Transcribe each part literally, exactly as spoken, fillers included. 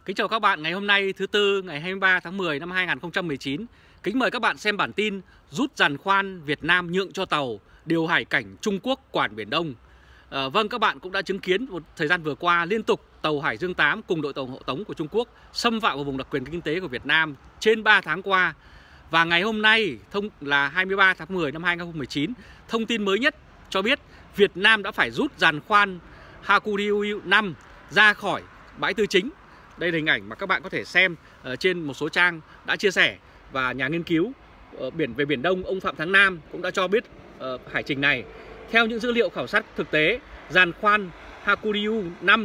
Kính chào các bạn ngày hôm nay thứ Tư ngày hai mươi ba tháng mười năm hai nghìn không trăm mười chín. Kính mời các bạn xem bản tin rút giàn khoan Việt Nam nhượng cho tàu điều hải cảnh Trung Quốc quản Biển Đông. À, vâng, các bạn cũng đã chứng kiến một thời gian vừa qua liên tục tàu Hải Dương tám cùng đội tàu hộ tống của Trung Quốc xâm phạm vào vùng đặc quyền kinh tế của Việt Nam trên ba tháng qua. Và ngày hôm nay thông là hai mươi ba tháng mười năm hai nghìn không trăm mười chín, thông tin mới nhất cho biết Việt Nam đã phải rút giàn khoan Hakuryu năm ra khỏi bãi tư chính. Đây là hình ảnh mà các bạn có thể xem uh, trên một số trang đã chia sẻ. Và nhà nghiên cứu uh, biển về Biển Đông ông Phạm Thắng Nam cũng đã cho biết uh, hải trình này. Theo những dữ liệu khảo sát thực tế, giàn khoan Hakuryu năm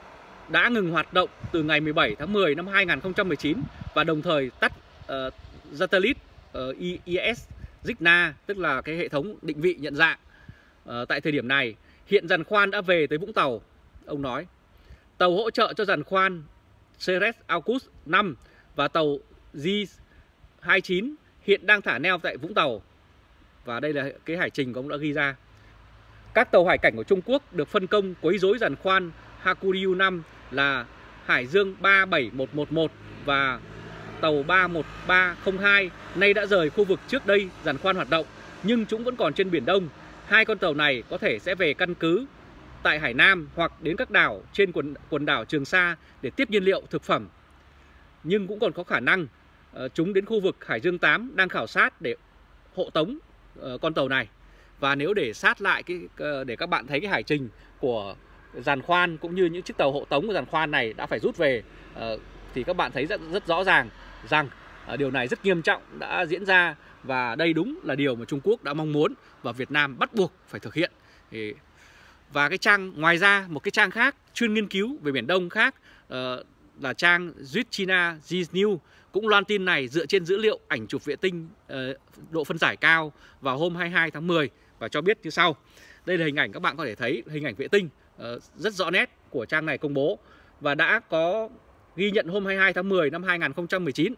đã ngừng hoạt động từ ngày mười bảy tháng mười năm hai nghìn không trăm mười chín và đồng thời tắt uh, satellite uh, i ét Signa, tức là cái hệ thống định vị nhận dạng. Uh, tại thời điểm này, hiện giàn khoan đã về tới Vũng Tàu. Ông nói, tàu hỗ trợ cho giàn khoan Ceres Auguste năm và tàu G hai mươi chín hiện đang thả neo tại Vũng Tàu. Và đây là cái hải trình của ông đã ghi ra. Các tàu hải cảnh của Trung Quốc được phân công quấy rối giàn khoan Hakuryu năm là Hải Dương ba bảy một một một và tàu ba một ba không hai nay đã rời khu vực trước đây giàn khoan hoạt động, nhưng chúng vẫn còn trên Biển Đông. Hai con tàu này có thể sẽ về căn cứ tại Hải Nam hoặc đến các đảo trên quần, quần đảo Trường Sa để tiếp nhiên liệu thực phẩm. Nhưng cũng còn có khả năng uh, chúng đến khu vực Hải Dương tám đang khảo sát để hộ tống uh, con tàu này. Và nếu để sát lại cái uh, để các bạn thấy cái hải trình của giàn khoan cũng như những chiếc tàu hộ tống của giàn khoan này đã phải rút về, uh, thì các bạn thấy rất, rất rõ ràng rằng uh, điều này rất nghiêm trọng đã diễn ra. Và đây đúng là điều mà Trung Quốc đã mong muốn và Việt Nam bắt buộc phải thực hiện. Thì và cái trang ngoài ra, một cái trang khác chuyên nghiên cứu về Biển Đông khác uh, là trang China News cũng loan tin này dựa trên dữ liệu ảnh chụp vệ tinh uh, độ phân giải cao vào hôm hai mươi hai tháng mười và cho biết như sau. Đây là hình ảnh, các bạn có thể thấy hình ảnh vệ tinh uh, rất rõ nét của trang này công bố và đã có ghi nhận hôm hai mươi hai tháng mười năm hai nghìn không trăm mười chín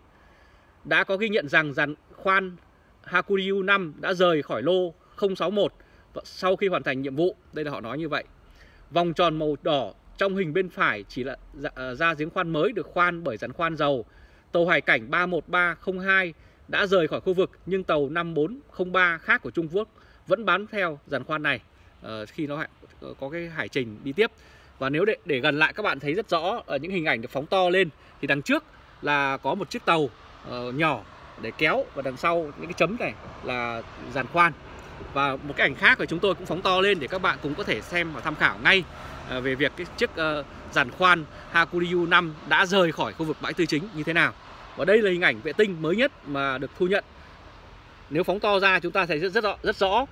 đã có ghi nhận rằng giàn khoan Hakuryu năm đã rời khỏi lô không sáu một sau khi hoàn thành nhiệm vụ. Đây là họ nói như vậy. Vòng tròn màu đỏ trong hình bên phải chỉ là ra giếng khoan mới được khoan bởi giàn khoan dầu. Tàu hải cảnh ba một ba không hai đã rời khỏi khu vực, nhưng tàu năm bốn không ba khác của Trung Quốc vẫn bám theo giàn khoan này uh, khi nó có cái hải trình đi tiếp. Và nếu để, để gần lại các bạn thấy rất rõ ở những hình ảnh được phóng to lên thì đằng trước là có một chiếc tàu uh, nhỏ để kéo, và đằng sau những cái chấm này là giàn khoan. Và một cái ảnh khác của chúng tôi cũng phóng to lên để các bạn cũng có thể xem và tham khảo ngay về việc cái chiếc uh, giàn khoan Hakuryu năm đã rời khỏi khu vực bãi tư chính như thế nào. Và đây là hình ảnh vệ tinh mới nhất mà được thu nhận. Nếu phóng to ra chúng ta thấy rất, rất, rõ, rất rõ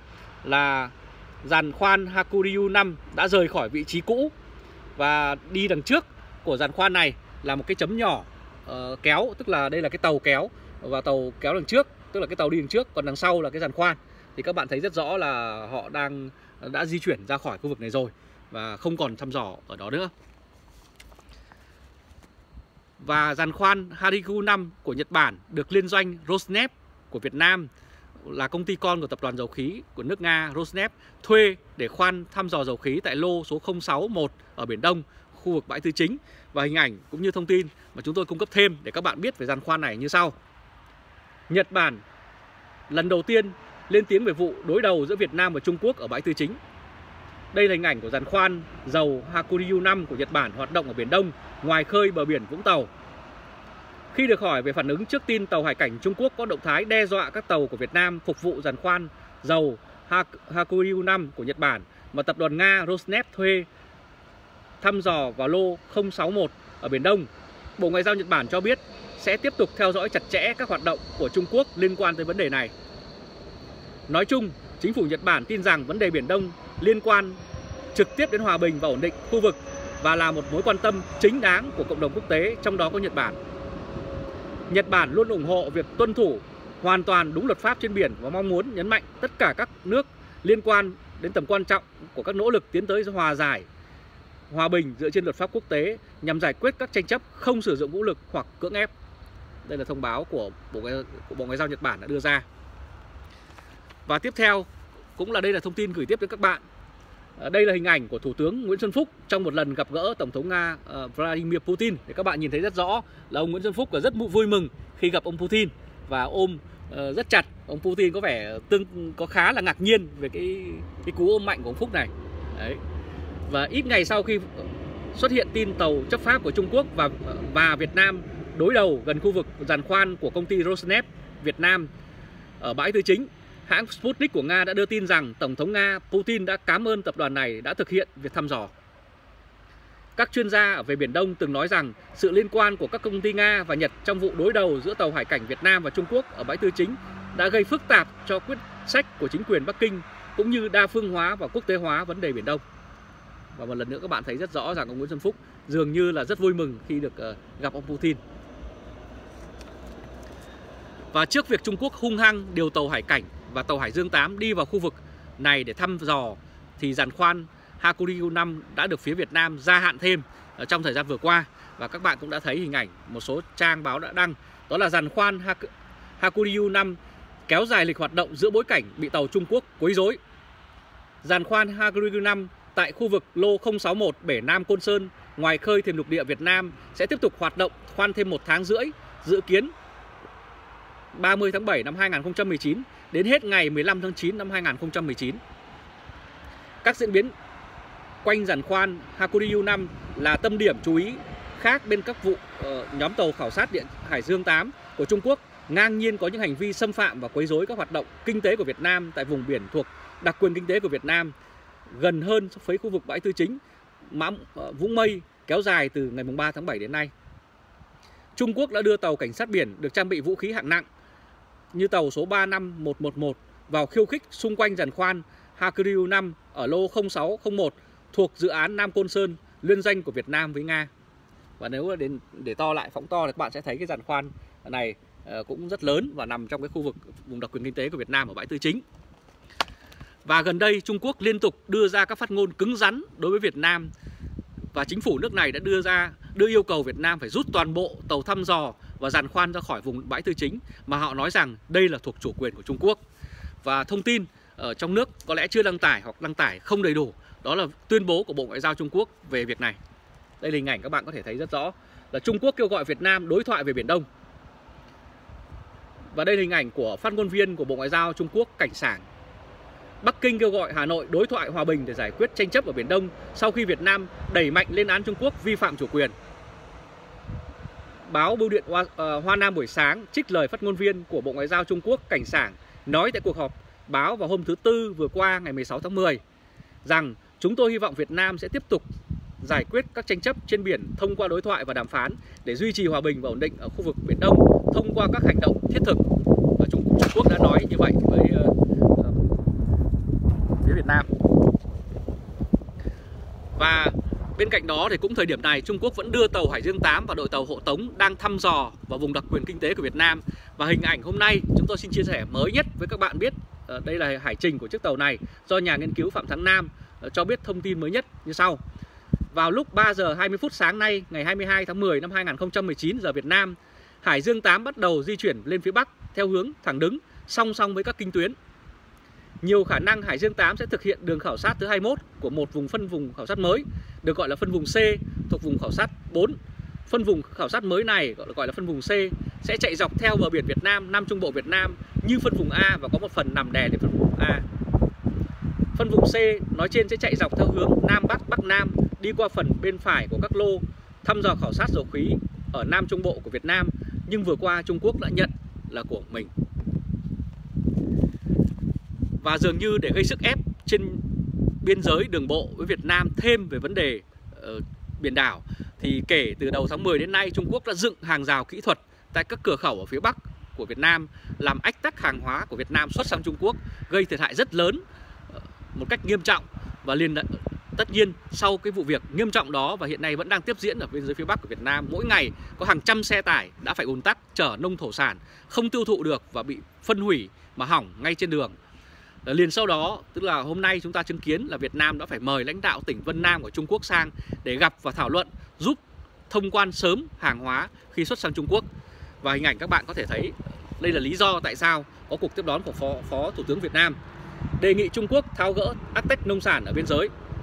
là giàn khoan Hakuryu năm đã rời khỏi vị trí cũ. Và đi đằng trước của giàn khoan này là một cái chấm nhỏ uh, kéo, tức là đây là cái tàu kéo và tàu kéo đằng trước, tức là cái tàu đi đằng trước, còn đằng sau là cái giàn khoan. Thì các bạn thấy rất rõ là họ đang đã di chuyển ra khỏi khu vực này rồi và không còn thăm dò ở đó nữa. Và giàn khoan Hakuryu năm của Nhật Bản được liên doanh Rosneft của Việt Nam, là công ty con của tập đoàn dầu khí của nước Nga Rosneft, thuê để khoan thăm dò dầu khí tại lô số không sáu một ở Biển Đông, khu vực bãi tư chính. Và hình ảnh cũng như thông tin mà chúng tôi cung cấp thêm để các bạn biết về giàn khoan này như sau. Nhật Bản lần đầu tiên lên tiếng về vụ đối đầu giữa Việt Nam và Trung Quốc ở bãi tư chính. Đây là hình ảnh của giàn khoan dầu Hakuryu năm của Nhật Bản hoạt động ở Biển Đông, ngoài khơi bờ biển Vũng Tàu. Khi được hỏi về phản ứng trước tin tàu hải cảnh Trung Quốc có động thái đe dọa các tàu của Việt Nam phục vụ giàn khoan dầu Hakuryu năm của Nhật Bản mà tập đoàn Nga Rosneft thuê thăm dò vào lô không sáu một ở Biển Đông, Bộ Ngoại giao Nhật Bản cho biết sẽ tiếp tục theo dõi chặt chẽ các hoạt động của Trung Quốc liên quan tới vấn đề này. Nói chung, chính phủ Nhật Bản tin rằng vấn đề Biển Đông liên quan trực tiếp đến hòa bình và ổn định khu vực và là một mối quan tâm chính đáng của cộng đồng quốc tế, trong đó có Nhật Bản. Nhật Bản luôn ủng hộ việc tuân thủ hoàn toàn đúng luật pháp trên biển và mong muốn nhấn mạnh tất cả các nước liên quan đến tầm quan trọng của các nỗ lực tiến tới hòa giải, hòa bình dựa trên luật pháp quốc tế nhằm giải quyết các tranh chấp không sử dụng vũ lực hoặc cưỡng ép. Đây là thông báo của Bộ, của Bộ Ngoại giao Nhật Bản đã đưa ra. Và tiếp theo cũng là đây là thông tin gửi tiếp đến các bạn. Đây là hình ảnh của Thủ tướng Nguyễn Xuân Phúc trong một lần gặp gỡ Tổng thống Nga Vladimir Putin. Thì các bạn nhìn thấy rất rõ là ông Nguyễn Xuân Phúc rất vui mừng khi gặp ông Putin và ôm rất chặt. Ông Putin có vẻ tương có khá là ngạc nhiên về cái cái cú ôm mạnh của ông Phúc này. Đấy. Và ít ngày sau khi xuất hiện tin tàu chấp pháp của Trung Quốc và và Việt Nam đối đầu gần khu vực giàn khoan của công ty Rosneft Việt Nam ở bãi Tư Chính, hãng Sputnik của Nga đã đưa tin rằng Tổng thống Nga Putin đã cảm ơn tập đoàn này đã thực hiện việc thăm dò. Các chuyên gia về Biển Đông từng nói rằng sự liên quan của các công ty Nga và Nhật trong vụ đối đầu giữa tàu hải cảnh Việt Nam và Trung Quốc ở bãi Tư Chính đã gây phức tạp cho quyết sách của chính quyền Bắc Kinh cũng như đa phương hóa và quốc tế hóa vấn đề Biển Đông. Và một lần nữa các bạn thấy rất rõ rằng ông Nguyễn Xuân Phúc dường như là rất vui mừng khi được gặp ông Putin. Và trước việc Trung Quốc hung hăng điều tàu hải cảnh và tàu Hải Dương tám đi vào khu vực này để thăm dò, thì giàn khoan Hakuryu năm đã được phía Việt Nam gia hạn thêm ở trong thời gian vừa qua. Và các bạn cũng đã thấy hình ảnh một số trang báo đã đăng. Đó là giàn khoan Hakuryu năm kéo dài lịch hoạt động giữa bối cảnh bị tàu Trung Quốc quấy rối. Giàn khoan Hakuryu năm tại khu vực lô không sáu mốt bể Nam Côn Sơn ngoài khơi thềm lục địa Việt Nam sẽ tiếp tục hoạt động khoan thêm một tháng rưỡi, dự kiến ba mươi tháng bảy năm hai nghìn không trăm mười chín đến hết ngày mười lăm tháng chín năm hai nghìn không trăm mười chín. Các diễn biến quanh giàn khoan Hakuryu năm là tâm điểm chú ý khác bên các vụ uh, nhóm tàu khảo sát điện Hải Dương tám của Trung Quốc ngang nhiên có những hành vi xâm phạm và quấy rối các hoạt động kinh tế của Việt Nam tại vùng biển thuộc đặc quyền kinh tế của Việt Nam gần hơn với khu vực bãi Tư Chính, Mã Vũng Mây kéo dài từ ngày ba tháng bảy đến nay. Trung Quốc đã đưa tàu cảnh sát biển được trang bị vũ khí hạng nặng như tàu số ba năm một một một vào khiêu khích xung quanh giàn khoan Hakuryu năm ở lô không sáu không một thuộc dự án Nam Côn Sơn, liên danh của Việt Nam với Nga. Và nếu để, để to lại, phóng to thì các bạn sẽ thấy cái giàn khoan này cũng rất lớn và nằm trong cái khu vực vùng đặc quyền kinh tế của Việt Nam ở bãi Tư Chính. Và gần đây Trung Quốc liên tục đưa ra các phát ngôn cứng rắn đối với Việt Nam, và chính phủ nước này đã đưa ra đưa yêu cầu Việt Nam phải rút toàn bộ tàu thăm dò và giàn khoan ra khỏi vùng bãi Tư Chính, mà họ nói rằng đây là thuộc chủ quyền của Trung Quốc. Và thông tin ở trong nước có lẽ chưa đăng tải hoặc đăng tải không đầy đủ, đó là tuyên bố của Bộ Ngoại giao Trung Quốc về việc này. Đây là hình ảnh các bạn có thể thấy rất rõ là Trung Quốc kêu gọi Việt Nam đối thoại về Biển Đông. Và đây là hình ảnh của phát ngôn viên của Bộ Ngoại giao Trung Quốc Cảnh Sảng. Bắc Kinh kêu gọi Hà Nội đối thoại hòa bình để giải quyết tranh chấp ở Biển Đông sau khi Việt Nam đẩy mạnh lên án Trung Quốc vi phạm chủ quyền. Báo Bưu điện Hoa, uh, Hoa Nam buổi sáng trích lời phát ngôn viên của Bộ Ngoại giao Trung Quốc Cảnh Sảng nói tại cuộc họp báo vào hôm thứ Tư vừa qua ngày mười sáu tháng mười rằng chúng tôi hy vọng Việt Nam sẽ tiếp tục giải quyết các tranh chấp trên biển thông qua đối thoại và đàm phán để duy trì hòa bình và ổn định ở khu vực Biển Đông thông qua các hành động thiết thực. Và Trung, Trung Quốc đã nói như vậy với uh, phía Việt Nam. Và bên cạnh đó thì cũng thời điểm này Trung Quốc vẫn đưa tàu Hải Dương tám và đội tàu hộ tống đang thăm dò vào vùng đặc quyền kinh tế của Việt Nam. Và hình ảnh hôm nay chúng tôi xin chia sẻ mới nhất với các bạn biết. Đây là hải trình của chiếc tàu này do nhà nghiên cứu Phạm Thắng Nam cho biết thông tin mới nhất như sau. Vào lúc ba giờ hai mươi phút sáng nay, ngày hai mươi hai tháng mười năm hai nghìn không trăm mười chín giờ Việt Nam, Hải Dương tám bắt đầu di chuyển lên phía Bắc theo hướng thẳng đứng song song với các kinh tuyến. Nhiều khả năng Hải Dương tám sẽ thực hiện đường khảo sát thứ hai mươi mốt của một vùng phân vùng khảo sát mới, được gọi là phân vùng C, thuộc vùng khảo sát bốn. Phân vùng khảo sát mới này gọi là phân vùng C sẽ chạy dọc theo bờ biển Việt Nam, Nam Trung Bộ Việt Nam như phân vùng A và có một phần nằm đè lên phân vùng A. Phân vùng C nói trên sẽ chạy dọc theo hướng Nam Bắc Bắc Nam, đi qua phần bên phải của các lô thăm dò khảo sát dầu khí ở Nam Trung Bộ của Việt Nam, nhưng vừa qua Trung Quốc đã nhận là của mình. Và dường như để gây sức ép trên biên giới đường bộ với Việt Nam thêm về vấn đề uh, biển đảo, thì kể từ đầu tháng mười đến nay Trung Quốc đã dựng hàng rào kỹ thuật tại các cửa khẩu ở phía Bắc của Việt Nam, làm ách tắc hàng hóa của Việt Nam xuất sang Trung Quốc, gây thiệt hại rất lớn uh, một cách nghiêm trọng. Và liền tất nhiên sau cái vụ việc nghiêm trọng đó và hiện nay vẫn đang tiếp diễn ở biên giới phía Bắc của Việt Nam, mỗi ngày có hàng trăm xe tải đã phải ùn tắc chở nông thổ sản không tiêu thụ được và bị phân hủy mà hỏng ngay trên đường. Liền sau đó, tức là hôm nay chúng ta chứng kiến là Việt Nam đã phải mời lãnh đạo tỉnh Vân Nam của Trung Quốc sang để gặp và thảo luận giúp thông quan sớm hàng hóa khi xuất sang Trung Quốc. Và hình ảnh các bạn có thể thấy đây là lý do tại sao có cuộc tiếp đón của Phó, Phó Thủ tướng Việt Nam đề nghị Trung Quốc tháo gỡ ách tắc nông sản ở biên giới.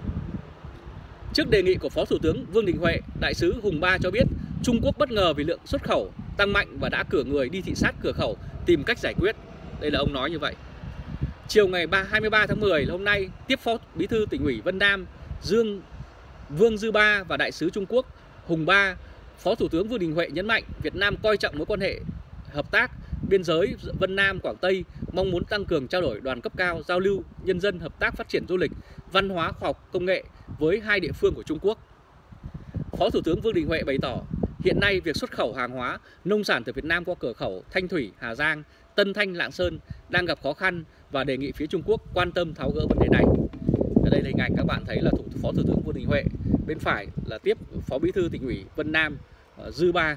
Trước đề nghị của Phó Thủ tướng Vương Đình Huệ, Đại sứ Hùng Ba cho biết Trung Quốc bất ngờ vì lượng xuất khẩu tăng mạnh và đã cử người đi thị sát cửa khẩu tìm cách giải quyết. Đây là ông nói như vậy. Chiều ngày hai mươi ba tháng mười hôm nay, tiếp Phó Bí thư Tỉnh ủy Vân Nam Dương Vương Dư Ba và Đại sứ Trung Quốc Hùng Ba, Phó Thủ tướng Vương Đình Huệ nhấn mạnh Việt Nam coi trọng mối quan hệ hợp tác biên giới Vân Nam Quảng Tây, mong muốn tăng cường trao đổi đoàn cấp cao, giao lưu nhân dân, hợp tác phát triển du lịch, văn hóa, khoa học, công nghệ với hai địa phương của Trung Quốc. Phó Thủ tướng Vương Đình Huệ bày tỏ, hiện nay việc xuất khẩu hàng hóa, nông sản từ Việt Nam qua cửa khẩu Thanh Thủy, Hà Giang, Tân Thanh, Lạng Sơn đang gặp khó khăn và đề nghị phía Trung Quốc quan tâm tháo gỡ vấn đề này. Ở đây là hình ảnh các bạn thấy là thủ Phó Thủ tướng Vương Đình Huệ, bên phải là tiếp Phó Bí thư Tỉnh ủy Vân Nam Dư Ba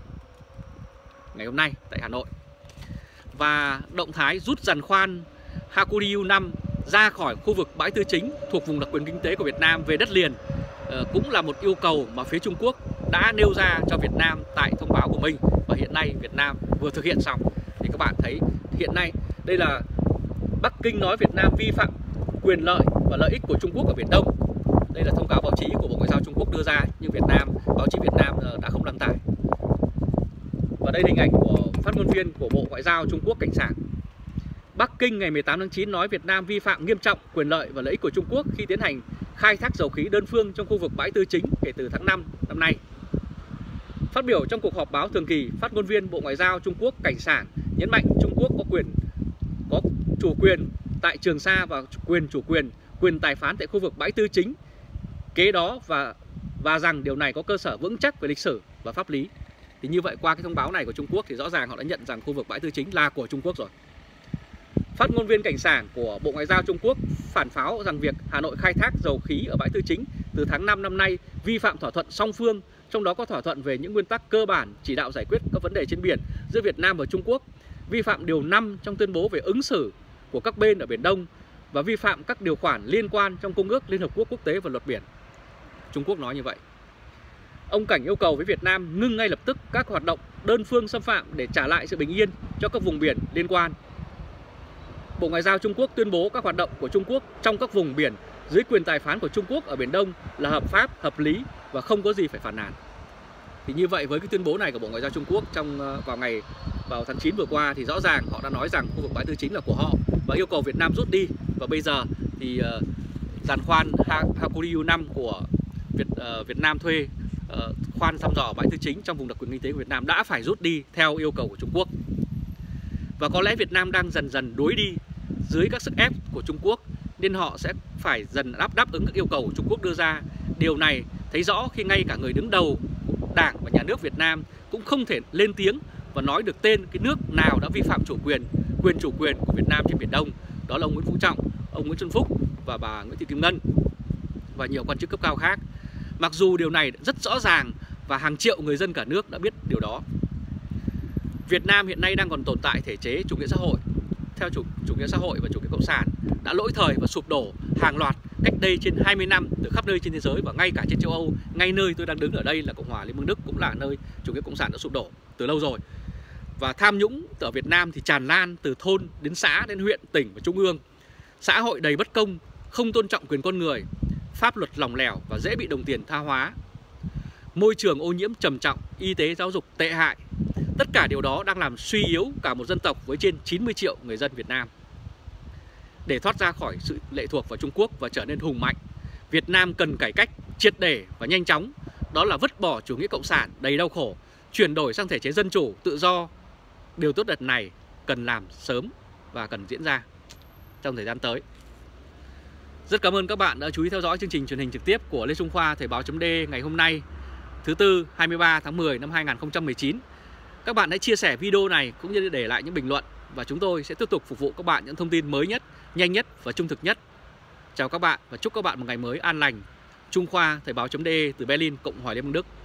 ngày hôm nay tại Hà Nội. Và động thái rút giàn khoan Hakuryu năm ra khỏi khu vực bãi tư chính thuộc vùng đặc quyền kinh tế của Việt Nam về đất liền cũng là một yêu cầu mà phía Trung Quốc đã nêu ra cho Việt Nam tại thông báo của mình, và hiện nay Việt Nam vừa thực hiện xong. Thì các bạn thấy hiện nay đây là Bắc Kinh nói Việt Nam vi phạm quyền lợi và lợi ích của Trung Quốc ở Biển Đông. Đây là thông cáo báo chí của Bộ Ngoại giao Trung Quốc đưa ra, nhưng Việt Nam, báo chí Việt Nam đã không đăng tải. Và đây là hình ảnh của phát ngôn viên của Bộ Ngoại giao Trung Quốc Cảnh Sảng. Bắc Kinh ngày mười tám tháng chín nói Việt Nam vi phạm nghiêm trọng quyền lợi và lợi ích của Trung Quốc khi tiến hành khai thác dầu khí đơn phương trong khu vực bãi tư chính kể từ tháng năm năm nay. Phát biểu trong cuộc họp báo thường kỳ, phát ngôn viên Bộ Ngoại giao Trung Quốc Cảnh Sảng nhấn mạnh Trung Quốc có quyền có chủ quyền tại Trường Sa và quyền chủ quyền, quyền tài phán tại khu vực bãi tư chính kế đó và và rằng điều này có cơ sở vững chắc về lịch sử và pháp lý. Thì như vậy qua cái thông báo này của Trung Quốc thì rõ ràng họ đã nhận rằng khu vực bãi tư chính là của Trung Quốc rồi. Phát ngôn viên Cảnh Sảng của Bộ Ngoại giao Trung Quốc phản pháo rằng việc Hà Nội khai thác dầu khí ở bãi tư chính từ tháng năm năm nay vi phạm thỏa thuận song phương, trong đó có thỏa thuận về những nguyên tắc cơ bản chỉ đạo giải quyết các vấn đề trên biển giữa Việt Nam và Trung Quốc, vi phạm điều năm trong tuyên bố về ứng xử của các bên ở Biển Đông và vi phạm các điều khoản liên quan trong Công ước Liên Hợp Quốc quốc tế và luật biển. Trung Quốc nói như vậy. Ông Cảnh yêu cầu với Việt Nam ngưng ngay lập tức các hoạt động đơn phương xâm phạm để trả lại sự bình yên cho các vùng biển liên quan. Bộ Ngoại giao Trung Quốc tuyên bố các hoạt động của Trung Quốc trong các vùng biển dưới quyền tài phán của Trung Quốc ở Biển Đông là hợp pháp, hợp lý và không có gì phải phản nàn. Thì như vậy với cái tuyên bố này của Bộ Ngoại giao Trung Quốc trong vào ngày vào tháng chín vừa qua thì rõ ràng họ đã nói rằng khu vực bãi tư chính là của họ và yêu cầu Việt Nam rút đi. Và bây giờ thì uh, giàn khoan Hakuryu năm của Việt uh, Việt Nam thuê uh, khoan thăm dò bãi tư chính trong vùng đặc quyền kinh tế của Việt Nam đã phải rút đi theo yêu cầu của Trung Quốc. Và có lẽ Việt Nam đang dần dần đuối đi dưới các sức ép của Trung Quốc, nên họ sẽ phải dần đáp đáp ứng các yêu cầu của Trung Quốc đưa ra. Điều này thấy rõ khi ngay cả người đứng đầu Đảng và Nhà nước Việt Nam cũng không thể lên tiếng và nói được tên cái nước nào đã vi phạm chủ quyền, quyền chủ quyền của Việt Nam trên Biển Đông. Đó là ông Nguyễn Phú Trọng, ông Nguyễn Xuân Phúc và bà Nguyễn Thị Kim Ngân và nhiều quan chức cấp cao khác. Mặc dù điều này rất rõ ràng và hàng triệu người dân cả nước đã biết điều đó. Việt Nam hiện nay đang còn tồn tại thể chế chủ nghĩa xã hội theo chủ, chủ nghĩa xã hội và chủ nghĩa cộng sản đã lỗi thời và sụp đổ hàng loạt cách đây trên hai mươi năm từ khắp nơi trên thế giới và ngay cả trên châu Âu. Ngay nơi tôi đang đứng ở đây là Cộng hòa Liên bang Đức cũng là nơi chủ nghĩa cộng sản đã sụp đổ từ lâu rồi. Và tham nhũng ở Việt Nam thì tràn lan từ thôn đến xã đến huyện, tỉnh và trung ương. Xã hội đầy bất công, không tôn trọng quyền con người, pháp luật lỏng lẻo và dễ bị đồng tiền tha hóa. Môi trường ô nhiễm trầm trọng, y tế giáo dục tệ hại. Tất cả điều đó đang làm suy yếu cả một dân tộc với trên chín mươi triệu người dân Việt Nam. Để thoát ra khỏi sự lệ thuộc vào Trung Quốc và trở nên hùng mạnh, Việt Nam cần cải cách triệt để và nhanh chóng. Đó là vứt bỏ chủ nghĩa cộng sản đầy đau khổ, chuyển đổi sang thể chế dân chủ, tự do. Điều tốt đẹp này cần làm sớm và cần diễn ra trong thời gian tới. Rất cảm ơn các bạn đã chú ý theo dõi chương trình truyền hình trực tiếp của Lê Trung Khoa Thời báo chấm D ngày hôm nay, thứ Tư hai mươi ba tháng mười năm hai nghìn không trăm mười chín. Các bạn hãy chia sẻ video này cũng như để lại những bình luận và chúng tôi sẽ tiếp tục phục vụ các bạn những thông tin mới nhất, nhanh nhất và trung thực nhất. Chào các bạn và chúc các bạn một ngày mới an lành. Trung Khoa Thời báo chấm D từ Berlin, Cộng hòa Liên bang Đức.